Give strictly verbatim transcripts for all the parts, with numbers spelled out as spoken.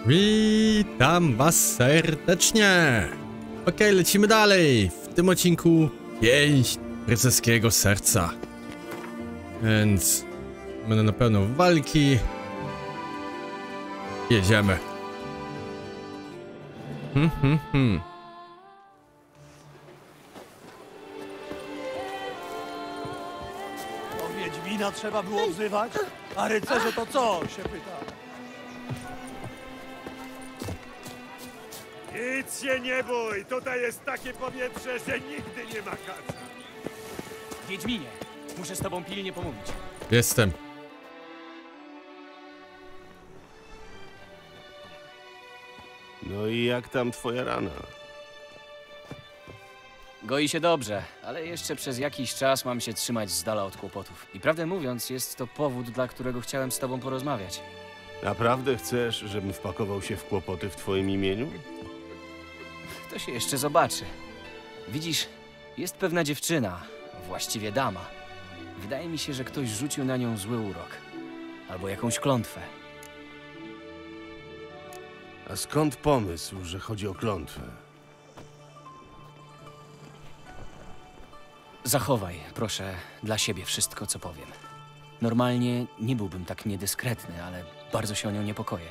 Witam was serdecznie! Okej, lecimy dalej. W tym odcinku pięść rycerskiego serca. Więc będę na pewno walki. Jedziemy. Hmm, hmm, hmm. O Wiedźmina trzeba było wzywać? A rycerze to co? Się pyta. Nic się nie bój! Tutaj jest takie powietrze, że nigdy nie ma kaca. Wiedźminie, muszę z tobą pilnie pomówić. Jestem. No i jak tam twoja rana? Goi się dobrze, ale jeszcze przez jakiś czas mam się trzymać z dala od kłopotów. I prawdę mówiąc, jest to powód, dla którego chciałem z tobą porozmawiać. Naprawdę chcesz, żebym wpakował się w kłopoty w twoim imieniu? To się jeszcze zobaczy. Widzisz, jest pewna dziewczyna, właściwie dama. Wydaje mi się, że ktoś rzucił na nią zły urok. Albo jakąś klątwę. A skąd pomysł, że chodzi o klątwę? Zachowaj, proszę, dla siebie wszystko, co powiem. Normalnie nie byłbym tak niedyskretny, ale bardzo się o nią niepokoję.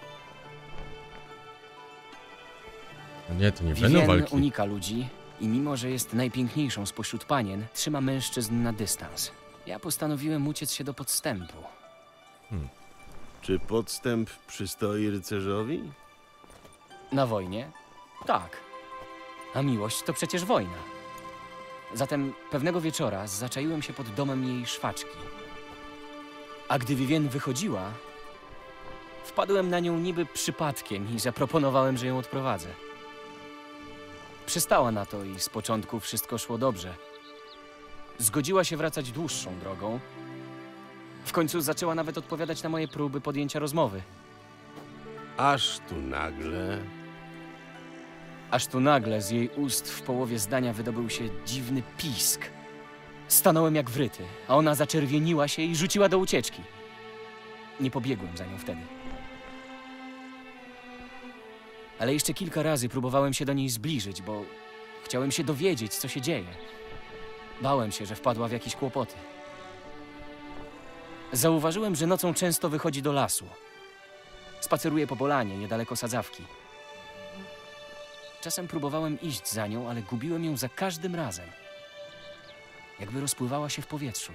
No nie, to nie będą Vivien walki. unika ludzi i mimo, że jest najpiękniejszą spośród panien, trzyma mężczyzn na dystans. Ja postanowiłem uciec się do podstępu. Hmm. Czy podstęp przystoi rycerzowi? Na wojnie? Tak. A miłość to przecież wojna. Zatem pewnego wieczora zaczaiłem się pod domem jej szwaczki. A gdy Vivien wychodziła, wpadłem na nią niby przypadkiem i zaproponowałem, że ją odprowadzę. Przystała na to i z początku wszystko szło dobrze. Zgodziła się wracać dłuższą drogą. W końcu zaczęła nawet odpowiadać na moje próby podjęcia rozmowy. Aż tu nagle... Aż tu nagle z jej ust w połowie zdania wydobył się dziwny pisk. Stanąłem jak wryty, a ona zaczerwieniła się i rzuciła do ucieczki. Nie pobiegłem za nią wtedy. Ale jeszcze kilka razy próbowałem się do niej zbliżyć, bo chciałem się dowiedzieć, co się dzieje. Bałem się, że wpadła w jakieś kłopoty. Zauważyłem, że nocą często wychodzi do lasu. Spaceruje po polanie, niedaleko sadzawki. Czasem próbowałem iść za nią, ale gubiłem ją za każdym razem. Jakby rozpływała się w powietrzu.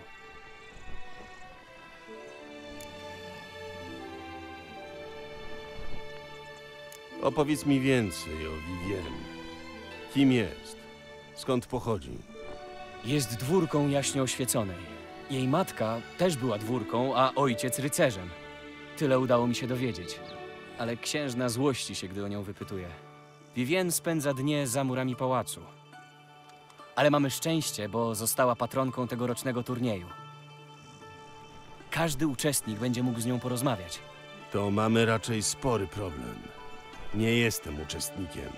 Opowiedz mi więcej o Vivien. Kim jest? Skąd pochodzi? Jest dwórką jaśnie oświeconej. Jej matka też była dwórką, a ojciec rycerzem. Tyle udało mi się dowiedzieć. Ale księżna złości się, gdy o nią wypytuje. Vivien spędza dnie za murami pałacu. Ale mamy szczęście, bo została patronką tegorocznego turnieju. Każdy uczestnik będzie mógł z nią porozmawiać. To mamy raczej spory problem. Nie jestem uczestnikiem.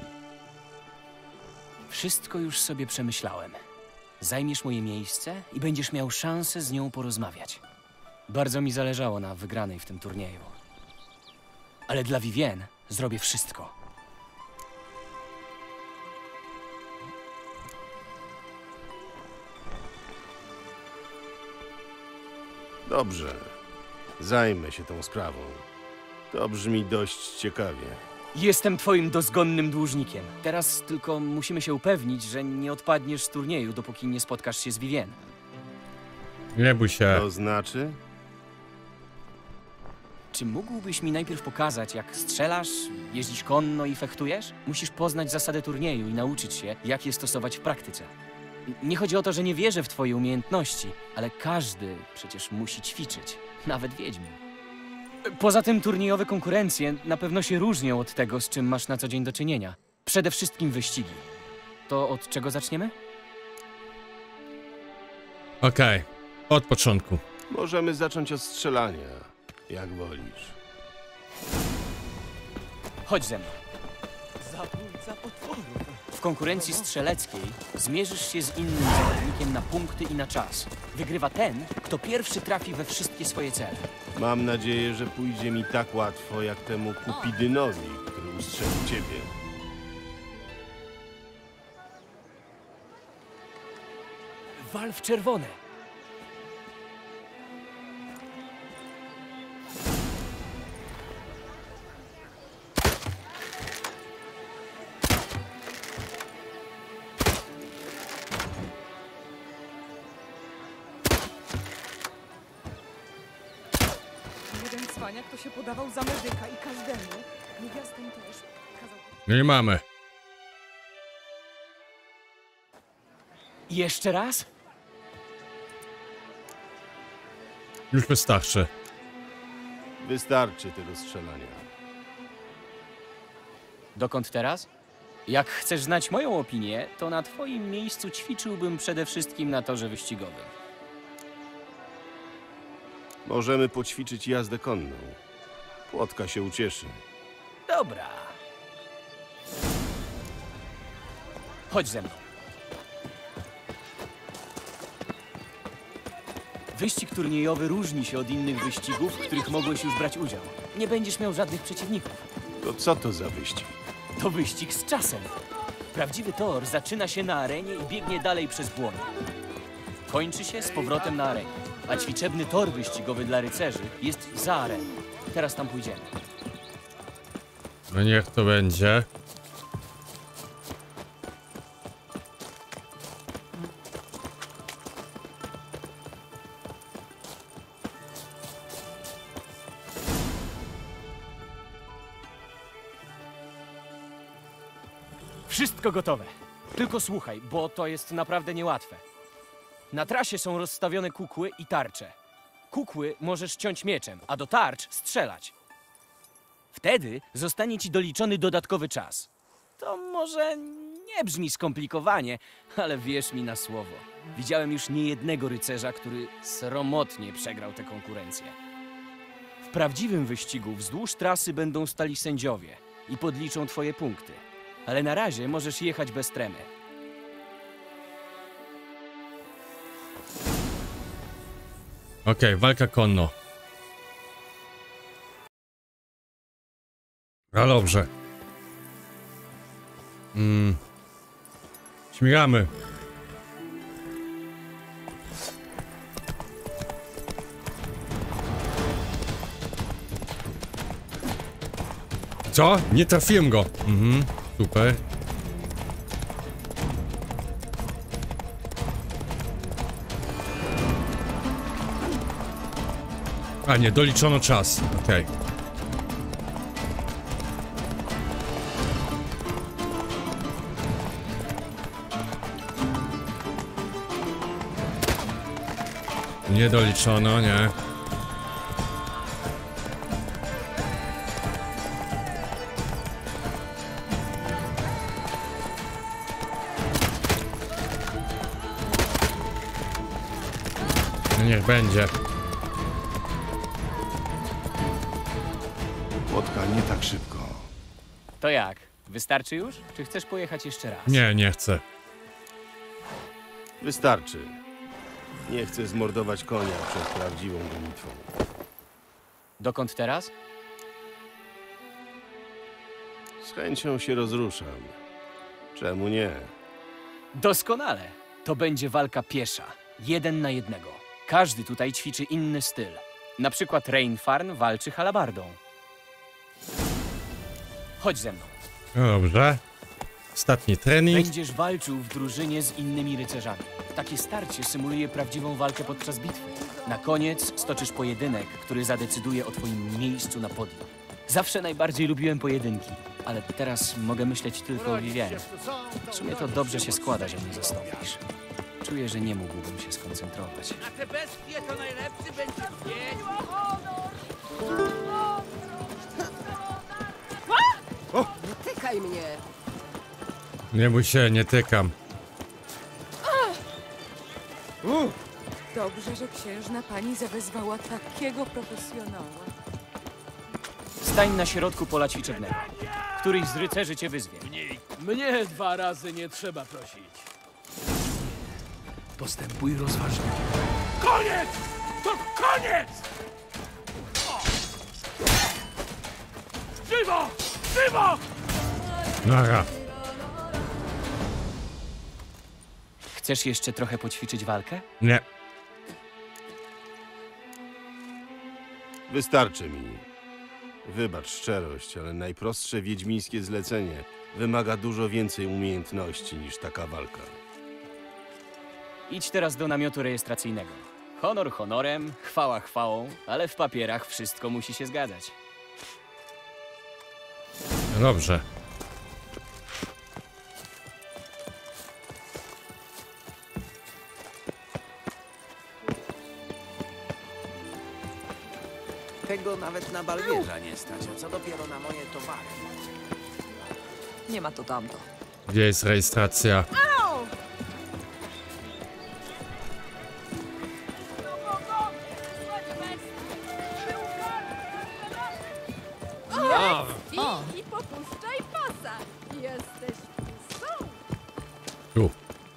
Wszystko już sobie przemyślałem. Zajmiesz moje miejsce i będziesz miał szansę z nią porozmawiać. Bardzo mi zależało na wygranej w tym turnieju. Ale dla Vivien zrobię wszystko. Dobrze. Zajmę się tą sprawą. To brzmi dość ciekawie. Jestem twoim dozgonnym dłużnikiem. Teraz tylko musimy się upewnić, że nie odpadniesz z turnieju, dopóki nie spotkasz się z Vivien. Nie bój się. To znaczy? Czy mógłbyś mi najpierw pokazać, jak strzelasz, jeździsz konno i fechtujesz? Musisz poznać zasady turnieju i nauczyć się, jak je stosować w praktyce. Nie chodzi o to, że nie wierzę w twoje umiejętności, ale każdy przecież musi ćwiczyć, nawet wiedźmin. Poza tym turniejowe konkurencje na pewno się różnią od tego, z czym masz na co dzień do czynienia. Przede wszystkim wyścigi. To od czego zaczniemy? Okej, od początku. Możemy zacząć od strzelania, jak wolisz. Chodź ze mną. Zabójca potworów. W konkurencji strzeleckiej zmierzysz się z innym zawodnikiem na punkty i na czas. Wygrywa ten, kto pierwszy trafi we wszystkie swoje cele. Mam nadzieję, że pójdzie mi tak łatwo, jak temu Kupidynowi, który ustrzelił ciebie. Wal w czerwone. Jeden cwaniak to się podawał za medyka i każdemu, niewiastom też, kazał... No i mamy. Jeszcze raz? Już wystarczy. Wystarczy tego strzelania. Dokąd teraz? Jak chcesz znać moją opinię, to na twoim miejscu ćwiczyłbym przede wszystkim na torze wyścigowym. Możemy poćwiczyć jazdę konną. Płotka się ucieszy. Dobra. Chodź ze mną. Wyścig turniejowy różni się od innych wyścigów, w których mogłeś już brać udział. Nie będziesz miał żadnych przeciwników. To co to za wyścig? To wyścig z czasem. Prawdziwy tor zaczyna się na arenie i biegnie dalej przez błonie. Kończy się z powrotem na arenie. A ćwiczebny tor wyścigowy dla rycerzy jest za areną. Teraz tam pójdziemy. No niech to będzie. Wszystko gotowe. Tylko słuchaj, bo to jest naprawdę niełatwe. Na trasie są rozstawione kukły i tarcze. Kukły możesz ciąć mieczem, a do tarcz strzelać. Wtedy zostanie ci doliczony dodatkowy czas. To może nie brzmi skomplikowanie, ale wierz mi na słowo. Widziałem już niejednego rycerza, który sromotnie przegrał tę konkurencję. W prawdziwym wyścigu wzdłuż trasy będą stali sędziowie i podliczą twoje punkty. Ale na razie możesz jechać bez tremy. Okej, okay, walka konno. A dobrze. Mm. Śmigamy. Co? Nie trafiłem go. Mhm, super. A nie, doliczono czas. Okej. Okay. Nie doliczono, nie. No niech będzie. Płotka, nie tak szybko. To jak? Wystarczy już? Czy chcesz pojechać jeszcze raz? Nie, nie chcę. Wystarczy. Nie chcę zmordować konia przed prawdziwą gonitwą. Dokąd teraz? Z chęcią się rozruszam. Czemu nie? Doskonale. To będzie walka piesza. Jeden na jednego. Każdy tutaj ćwiczy inny styl. Na przykład Reinfarn walczy halabardą. Chodź ze mną. No dobrze. Ostatni trening. Będziesz walczył w drużynie z innymi rycerzami. Takie starcie symuluje prawdziwą walkę podczas bitwy. Na koniec stoczysz pojedynek, który zadecyduje o twoim miejscu na podium. Zawsze najbardziej lubiłem pojedynki, ale teraz mogę myśleć tylko o Vivianie. W sumie to dobrze się składa, że mnie zastąpisz. Czuję, że nie mógłbym się skoncentrować. Na te bestie to najlepszy będzie dzień. Nie tykaj mnie! Nie bój się, nie tykam. Dobrze, że księżna pani zawezwała takiego profesjonała. Stań na środku pola ćwiczebnego. Któryś z rycerzy cię wyzwie. Mnie dwa razy nie trzeba prosić. Postępuj rozważnie. Koniec! To koniec! Żywo! Żywo! Nara. Chcesz jeszcze trochę poćwiczyć walkę? Nie. Wystarczy mi. Wybacz szczerość, ale najprostsze wiedźmińskie zlecenie wymaga dużo więcej umiejętności niż taka walka. Idź teraz do namiotu rejestracyjnego. Honor honorem, chwała chwałą, ale w papierach wszystko musi się zgadzać. No dobrze. Tego nawet na balwierza nie stać, a co dopiero na moje towary. Nie ma to tamto. Gdzie jest rejestracja? I popuszczaj pasa. Jesteś są. Tu.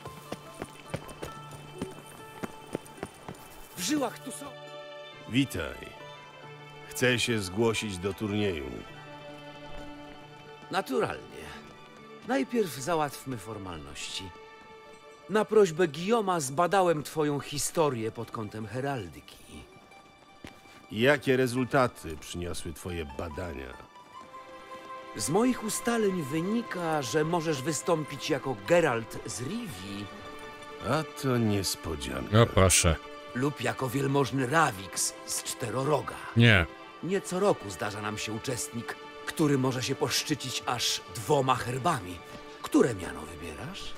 W żyłach tu są. Witaj. Chcę się zgłosić do turnieju. Naturalnie. Najpierw załatwmy formalności. Na prośbę Guillauma zbadałem twoją historię pod kątem heraldyki. Jakie rezultaty przyniosły twoje badania? Z moich ustaleń wynika, że możesz wystąpić jako Geralt z Rivii A to niespodzianka. No proszę. lub jako wielmożny Ravix z Czteroroga. Nie. Nie co roku zdarza nam się uczestnik, który może się poszczycić aż dwoma herbami. Które miano wybierasz?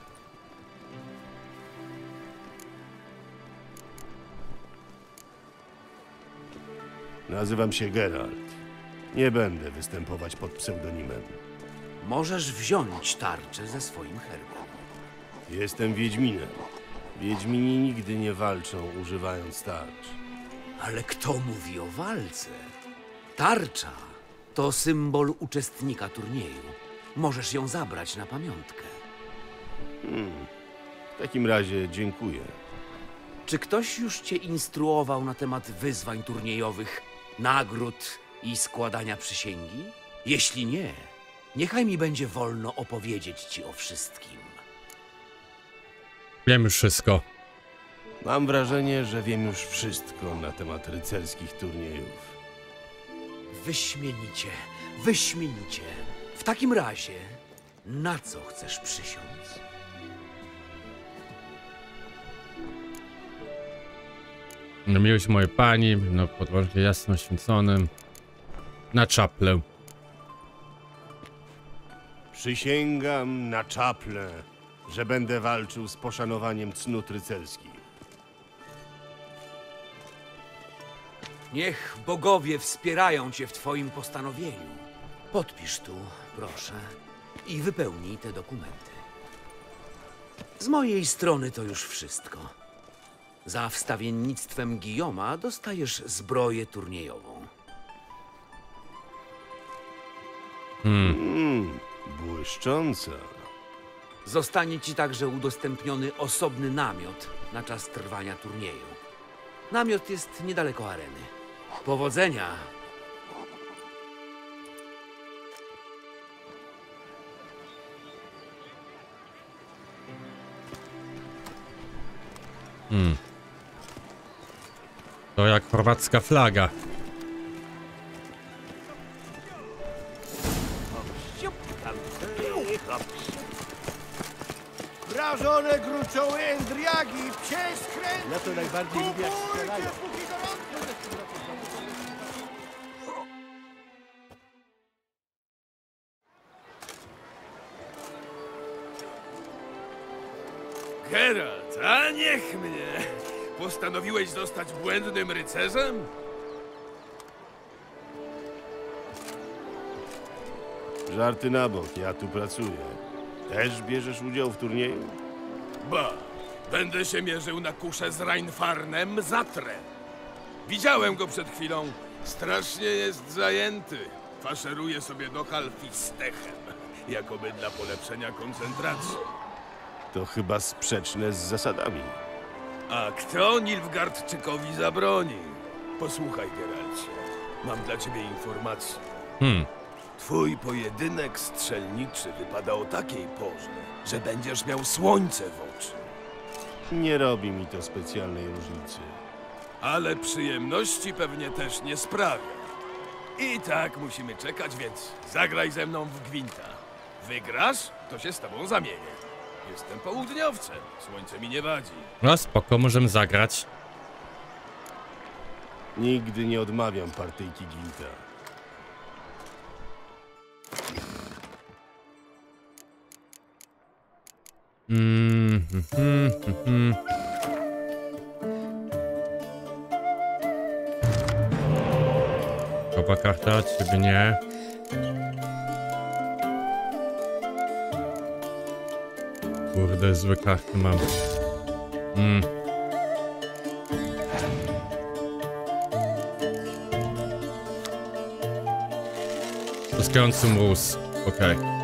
Nazywam się Geralt. Nie będę występować pod pseudonimem. Możesz wziąć tarczę ze swoim herbem. Jestem Wiedźminem. Wiedźmini nigdy nie walczą używając tarcz. Ale kto mówi o walce? Tarcza to symbol uczestnika turnieju. Możesz ją zabrać na pamiątkę. Hmm. W takim razie dziękuję. Czy ktoś już cię instruował na temat wyzwań turniejowych, nagród i składania przysięgi? Jeśli nie, niechaj mi będzie wolno opowiedzieć ci o wszystkim. Wiem już wszystko. Mam wrażenie, że wiem już wszystko na temat rycerskich turniejów. Wyśmienicie, wyśmienicie. W takim razie, na co chcesz przysiąc? Na miłość mojej pani, na podłożu jasno święconym. Na czaplę. Przysięgam na czaplę, że będę walczył z poszanowaniem cnót rycerskich. Niech bogowie wspierają cię w twoim postanowieniu. Podpisz tu, proszę, i wypełnij te dokumenty. Z mojej strony to już wszystko. Za wstawiennictwem Guillauma dostajesz zbroję turniejową. Hmm. Mm, błyszcząca. Zostanie ci także udostępniony osobny namiot na czas trwania turnieju. Namiot jest niedaleko areny. Powodzenia! Hmm. To jak chorwacka flaga. Wrażone gruczoły, endriagi, psie skręty! Ja to najbardziej lubię, jak strzelają. Geralt, a niech mnie! Postanowiłeś zostać błędnym rycerzem? Żarty na bok, ja tu pracuję. Też bierzesz udział w turnieju? Ba, będę się mierzył na kuszę z Reinfarnem Zatrę. Widziałem go przed chwilą. Strasznie jest zajęty. Faszeruje sobie do Halfistechem, jakoby dla polepszenia koncentracji. To chyba sprzeczne z zasadami. A kto Nilfgaardczykowi zabroni? Posłuchaj, Geralcie. Mam dla ciebie informację. Hmm. Twój pojedynek strzelniczy wypada o takiej porze, że będziesz miał słońce w oczy. Nie robi mi to specjalnej różnicy. Ale przyjemności pewnie też nie sprawia. I tak musimy czekać, więc zagraj ze mną w gwinta. Wygrasz, to się z tobą zamienię. Jestem południowcem, słońce mi nie wadzi. No spoko, możemy zagrać. Nigdy nie odmawiam partyjki gwinta. Mm, mm, mm, mm. Kopa karta, ciebie nie. Kurde, złe karty mam. Mm. Trzaskający mróz. Okej. Okay.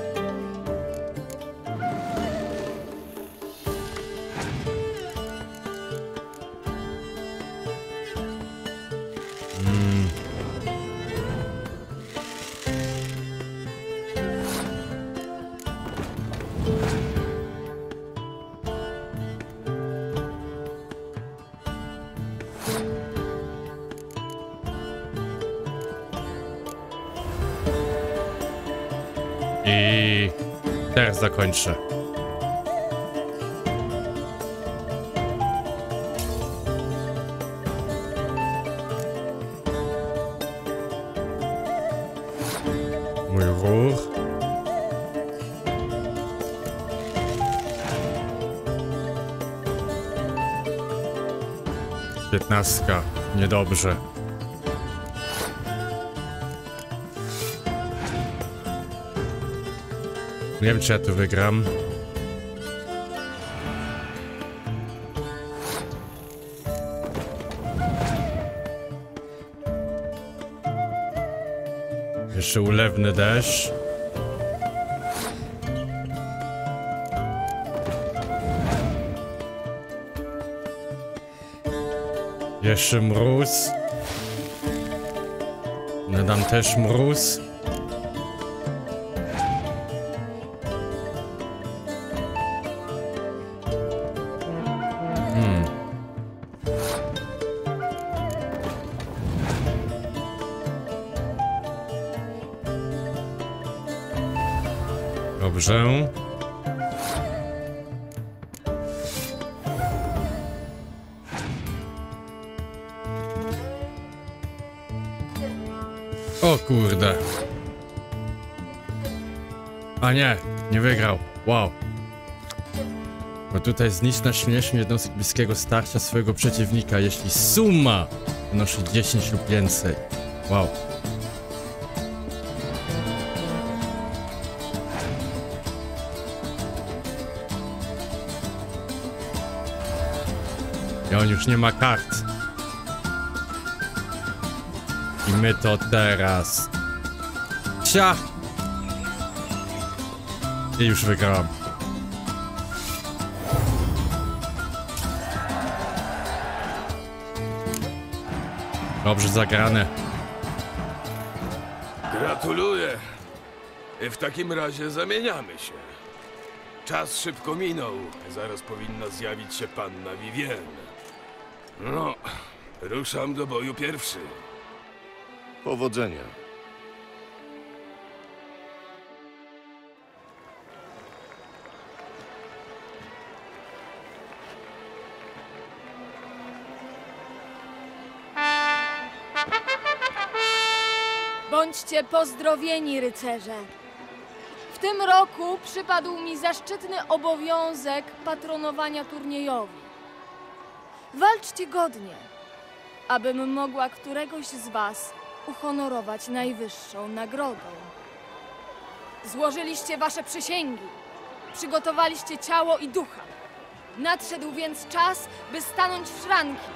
I teraz zakończę. Mój ruch. Piętnastka. Niedobrze. Nie wiem, czy ja tu wygram. Jeszcze ulewny deszcz. Jeszcze mróz. Nadam też mróz. Hmm. Dobrze. O kurde. A nie, nie wygrał. Wow. Bo tutaj zniszcz na śmiesznie jednostek bliskiego starcia swojego przeciwnika, jeśli suma wynosi dziesięć lub więcej. Wow. I on już nie ma kart. I my to teraz. Cia! I już wygrałam. Dobrze zagrane. Gratuluję. W takim razie zamieniamy się. Czas szybko minął. Zaraz powinna zjawić się panna Vivienne. No, ruszam do boju pierwszy. Powodzenia. Bądźcie pozdrowieni, rycerze. W tym roku przypadł mi zaszczytny obowiązek patronowania turniejowi. Walczcie godnie, abym mogła któregoś z was uhonorować najwyższą nagrodą. Złożyliście wasze przysięgi, przygotowaliście ciało i ducha. Nadszedł więc czas, by stanąć w szranki.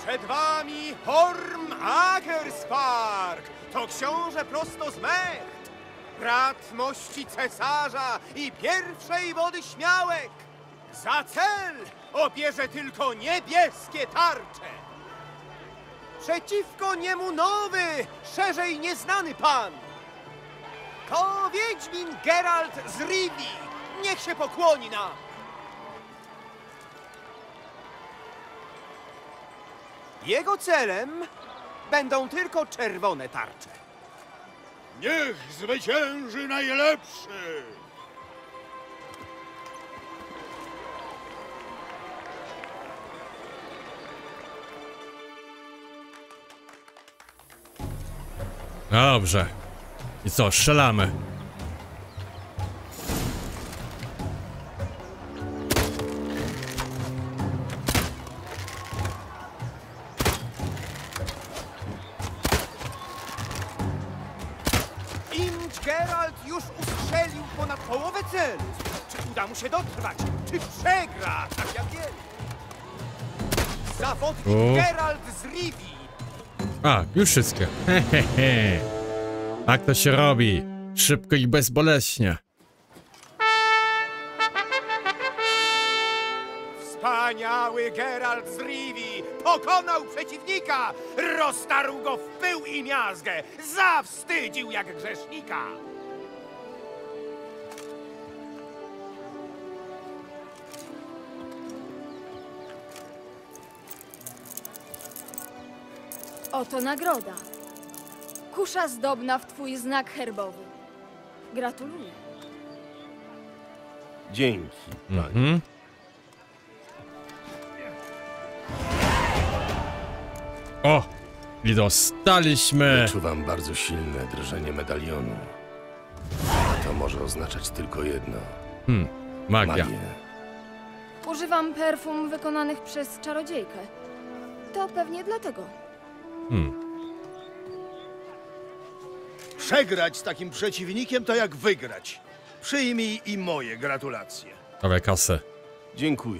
Przed wami Horm Akerspark! To książę prosto z Mecht! Brat mości cesarza i pierwszej wody śmiałek! Za cel obierze tylko niebieskie tarcze! Przeciwko niemu nowy, szerzej nieznany pan! To Wiedźmin Geralt z Rivii! Niech się pokłoni nam! Jego celem będą tylko czerwone tarcze. Niech zwycięży najlepszy! Dobrze. I co, strzelamy. Imć Geralt już ustrzelił ponad połowę celu. Czy uda mu się dotrwać? Czy przegra, tak jak wiele? Zawodnik O. Geralt z Rivii. A, już wszystkie. Hehehe. Tak to się robi. Szybko i bezboleśnie. Wspaniały Geralt z Rivii pokonał przeciwnika, roztarł go w pył i miazgę, zawstydził jak grzesznika. Oto nagroda. Kusza zdobna w twój znak herbowy. Gratuluję. Dzięki, panie. Mhm. O! I dostaliśmy! Wyczuwam bardzo silne drżenie medalionu. A to może oznaczać tylko jedno. Hmm, magia. Magię. Używam perfum wykonanych przez czarodziejkę. To pewnie dlatego. Hmm. Przegrać z takim przeciwnikiem to jak wygrać. Przyjmij i moje gratulacje. Dawaj kasę. Dziękuję.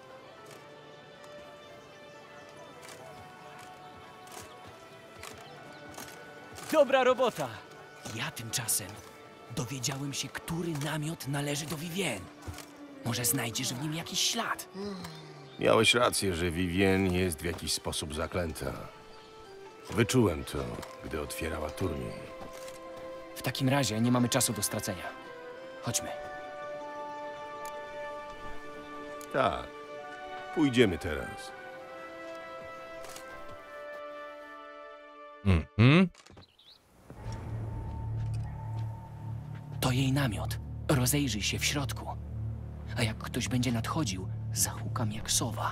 Dobra robota! Ja tymczasem dowiedziałem się, który namiot należy do Vivien. Może znajdziesz w nim jakiś ślad. Miałeś rację, że Vivien jest w jakiś sposób zaklęta. Wyczułem to, gdy otwierała turniej. W takim razie nie mamy czasu do stracenia. Chodźmy. Tak. Pójdziemy teraz. Mhm. To jej namiot. Rozejrzyj się w środku. A jak ktoś będzie nadchodził, zahukam jak sowa.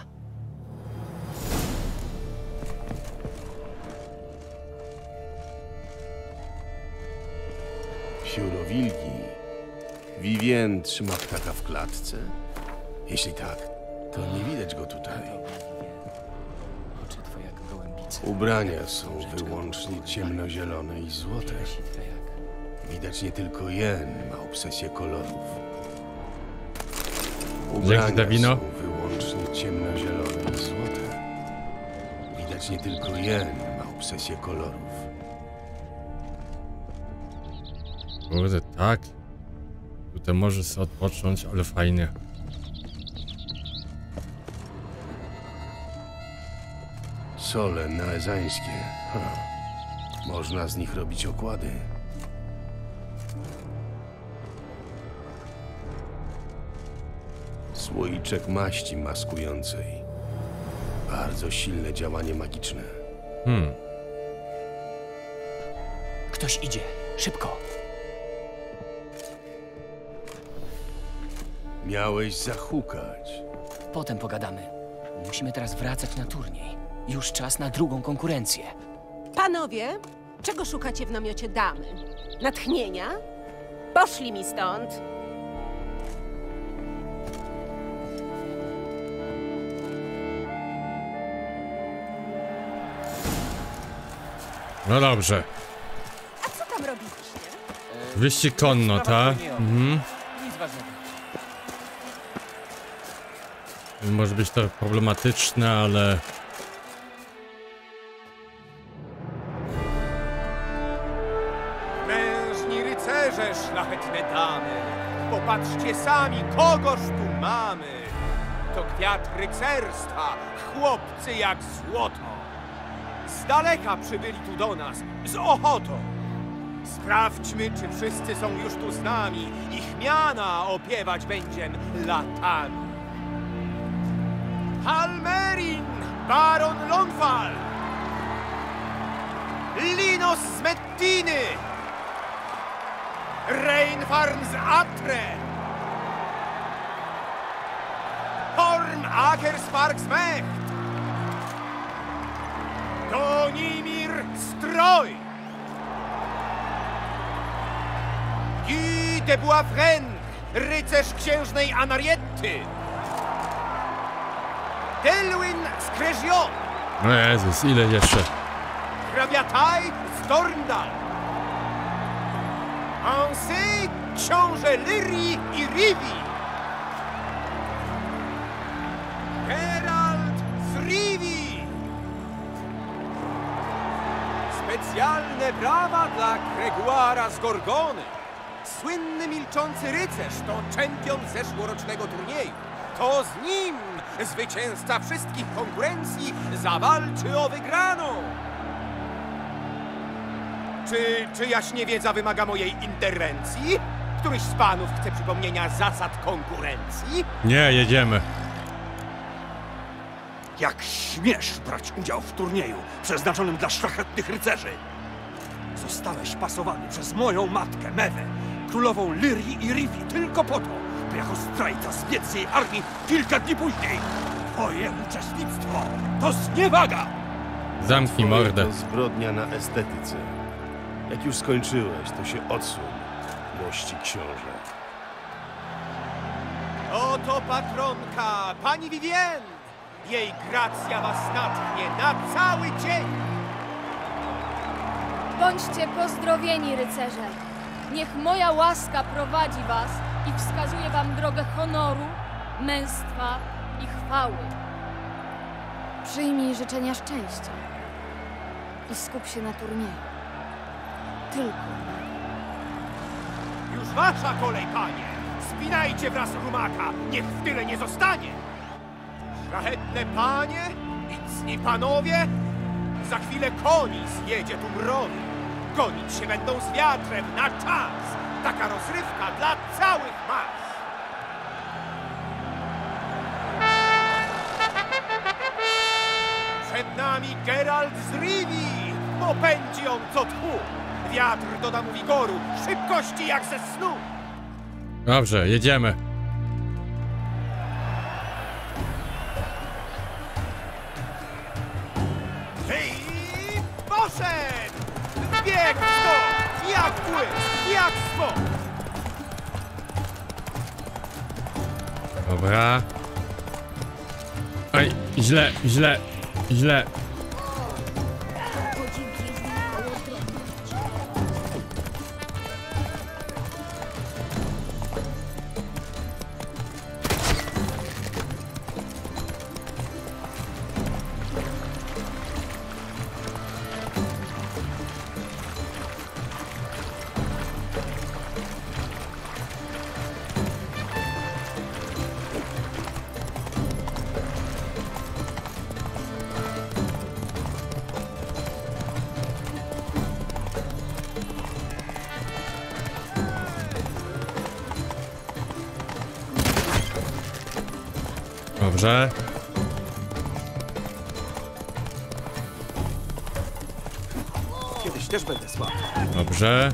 Piórowilki. Vivien trzyma ptaka w klatce? Jeśli tak, to nie widać go tutaj. Oczy twoje jak gołębice. Ubrania są wyłącznie ciemnozielone i złote. Widać nie tylko Jen ma obsesję kolorów. Ubrania Davino. są wyłącznie ciemnozielone i złote. Widać nie tylko Jen ma obsesję kolorów. Kurde, tak. Tutaj może sobie odpocząć, ale fajnie. Sole naezańskie. Ha. Można z nich robić okłady. Słoiczek maści maskującej. Bardzo silne działanie magiczne. Hmm. Ktoś idzie. Szybko. Miałeś zahukać. Potem pogadamy. Musimy teraz wracać na turniej. Już czas na drugą konkurencję. Panowie, czego szukacie w namiocie damy? Natchnienia? Poszli mi stąd. No dobrze. A co tam robiliście? Wyścig konno, tak? Mhm. Nic ważnego. Może być to problematyczne, ale... sami, kogoż tu mamy? To kwiat rycerstwa, chłopcy jak złoto. Z daleka przybyli tu do nas, z ochotą. Sprawdźmy, czy wszyscy są już tu z nami. Ich miana opiewać będziem latami. Halmerin, baron Longfall, Linos z Mettiny, Reinfarn z Atre, Horm Akerspark z Mecht, Donimir Stroj, Guy de Boisfren, rycerz księżnej Anarietty, Delwyn z Cregion, O Jezus, ile jeszcze? Hrabiataj z Dorndal, Ansy, książę Lyrii i Rivi, Geralt z Rivi. Specjalne brawa dla Gregoira z Gorgony. Słynny milczący rycerz to czempion zeszłorocznego turnieju. To z nim zwycięzca wszystkich konkurencji zawalczy o wygraną. Czy czyjaś niewiedza wymaga mojej interwencji? Któryś z panów chce przypomnienia zasad konkurencji? Nie, jedziemy. Jak śmiesz brać udział w turnieju przeznaczonym dla szlachetnych rycerzy? Zostałeś pasowany przez moją matkę, Mewę, królową Lyrii i Rivi, tylko po to, by jako zdrajca zbiec z jej armii kilka dni później. Twoje uczestnictwo to zniewaga! Zamknij Twoje mordę. to zbrodnia na estetyce. Jak już skończyłeś, to się odsuń, mości książę. Oto patronka, pani Vivienne! Jej gracja was natchnie na cały dzień! Bądźcie pozdrowieni, rycerze. Niech moja łaska prowadzi was i wskazuje wam drogę honoru, męstwa i chwały. Przyjmij życzenia szczęścia i skup się na turnieju. Tylko na nim. Już wasza kolej, panie! Spinajcie wraz rumaka, niech w tyle nie zostanie! Szlachetne panie i cni panowie, za chwilę koni zjedzie tu mrowy. Gonić się będą z wiatrem na czas. Taka rozrywka dla całych mas. Przed nami Geralt z Rivi. Popędzi on co tchu. Wiatr doda mu wigoru, szybkości jak ze snu. Dobrze, jedziemy. I poszedł! Bieg w skok, jak błysk, jak smok. Dobra. Oj, źle, źle, źle. Dobrze. Kiedyś też będę słaby. Dobrze.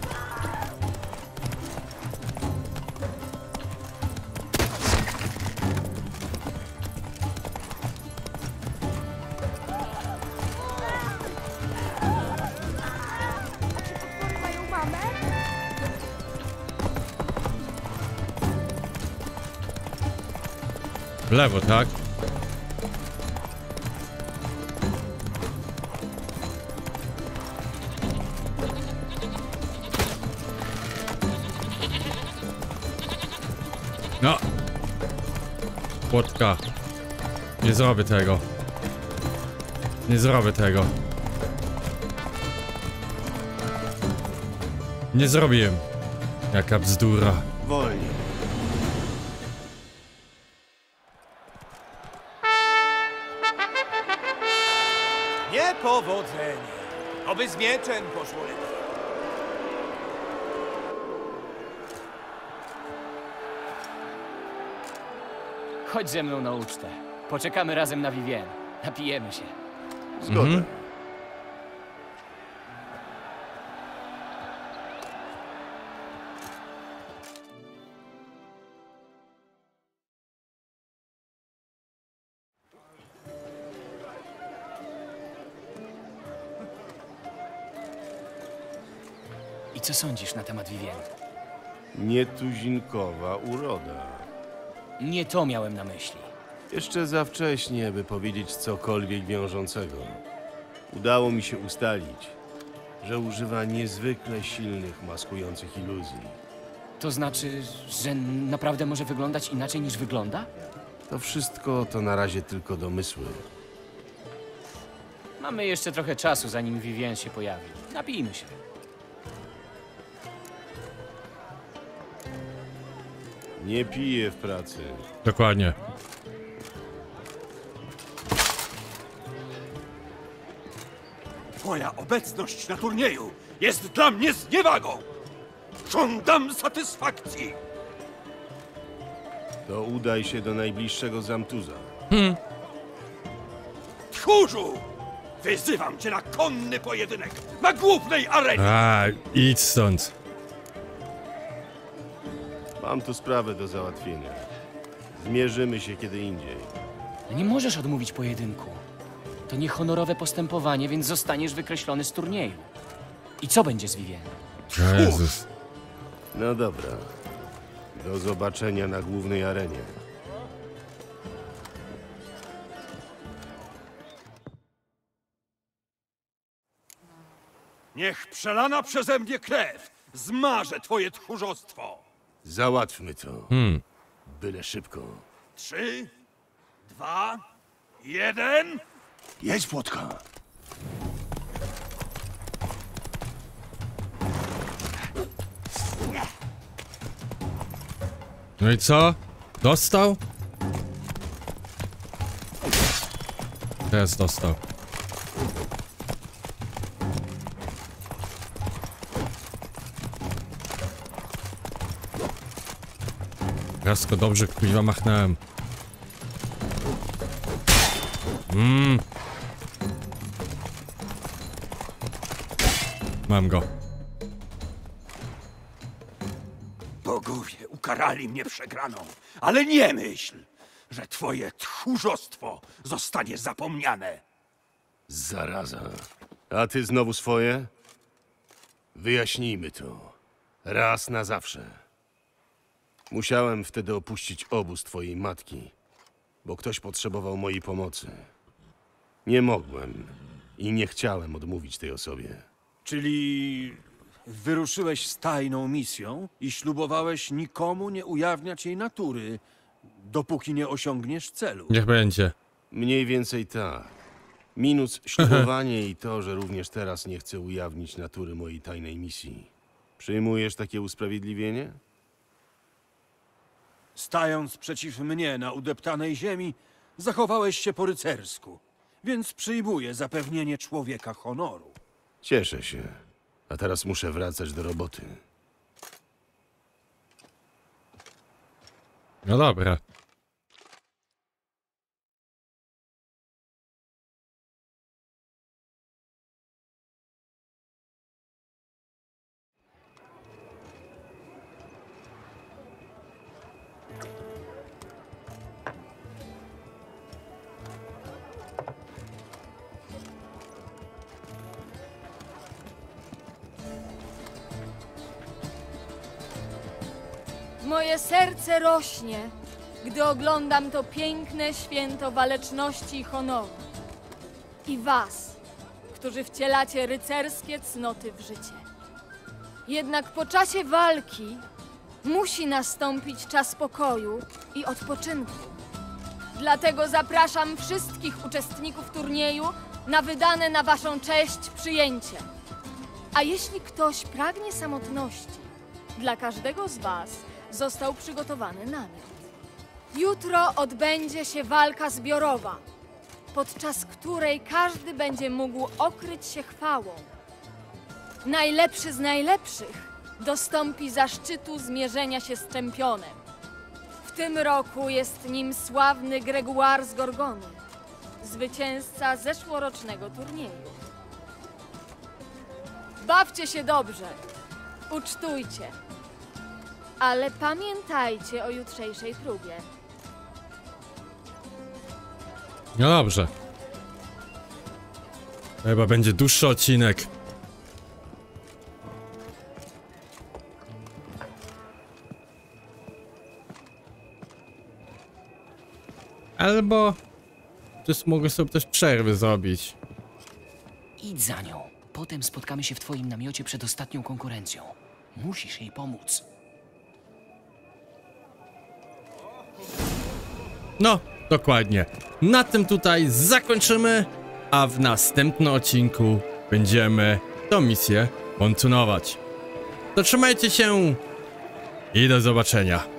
Mają mamę? W lewo, tak? No. Płotka. Nie zrobię tego. Nie zrobię tego. Nie zrobiłem. Jaka bzdura. Wolniej. Niepowodzenie. Oby z mieczem poszło lepiej. Chodź ze mną na ucztę. Poczekamy razem na Vivien. Napijemy się. Zgoda. Mhm. I co sądzisz na temat Vivien? Nietuzinkowa uroda. Nie to miałem na myśli. Jeszcze za wcześnie, by powiedzieć cokolwiek wiążącego. Udało mi się ustalić, że używa niezwykle silnych, maskujących iluzji. To znaczy, że naprawdę może wyglądać inaczej niż wygląda? To wszystko to na razie tylko domysły. Mamy jeszcze trochę czasu, zanim Vivien się pojawi. Napijmy się. Nie piję w pracy. Dokładnie. Twoja obecność na turnieju jest dla mnie zniewagą! Żądam satysfakcji! To udaj się do najbliższego Zamtuza. Hmm. Tchórzu! Wyzywam cię na konny pojedynek na głównej arenie! A, idź stąd. Mam tu sprawę do załatwienia. Zmierzymy się kiedy indziej. Nie możesz odmówić pojedynku. To niehonorowe postępowanie, więc zostaniesz wykreślony z turnieju. I co będzie z Vivien? O Jezus. No dobra. Do zobaczenia na głównej arenie. Niech przelana przeze mnie krew zmaże twoje tchórzostwo! Załatwmy to. Hmm. Byle szybko. Trzy, dwa, jeden... Jedź, Płotka. No i co? Dostał? Teraz dostał. Raz go dobrze kuźwa machnąłem. Mmm. Mam go. Bogowie ukarali mnie przegraną, ale nie myśl, że twoje tchórzostwo zostanie zapomniane. Zaraza. A ty znowu swoje? Wyjaśnijmy to. Raz na zawsze. Musiałem wtedy opuścić obóz twojej matki, bo ktoś potrzebował mojej pomocy. Nie mogłem i nie chciałem odmówić tej osobie. Czyli wyruszyłeś z tajną misją i ślubowałeś nikomu nie ujawniać jej natury, dopóki nie osiągniesz celu. Niech będzie. Mniej więcej tak. Minus ślubowanie i to, że również teraz nie chcę ujawnić natury mojej tajnej misji. Przyjmujesz takie usprawiedliwienie? Stając przeciw mnie na udeptanej ziemi, zachowałeś się po rycersku, więc przyjmuję zapewnienie człowieka honoru. Cieszę się. A teraz muszę wracać do roboty. No dobra. Moje serce rośnie, gdy oglądam to piękne święto waleczności i honoru. I was, którzy wcielacie rycerskie cnoty w życie. Jednak po czasie walki musi nastąpić czas pokoju i odpoczynku. Dlatego zapraszam wszystkich uczestników turnieju na wydane na waszą cześć przyjęcie. A jeśli ktoś pragnie samotności, dla każdego z was został przygotowany namiot. Jutro odbędzie się walka zbiorowa. podczas której każdy będzie mógł okryć się chwałą. Najlepszy z najlepszych dostąpi zaszczytu zmierzenia się z czempionem. W tym roku jest nim sławny Gregoire z Gorgony, zwycięzca zeszłorocznego turnieju. Bawcie się dobrze, ucztujcie, ale pamiętajcie o jutrzejszej próbie. No dobrze. Chyba będzie dłuższy odcinek. Albo... Tu mogę sobie też przerwy zrobić. Idź za nią. Potem spotkamy się w twoim namiocie przed ostatnią konkurencją. Musisz jej pomóc. No, dokładnie. Na tym tutaj zakończymy, a w następnym odcinku będziemy tę misję kontynuować. To trzymajcie się i do zobaczenia.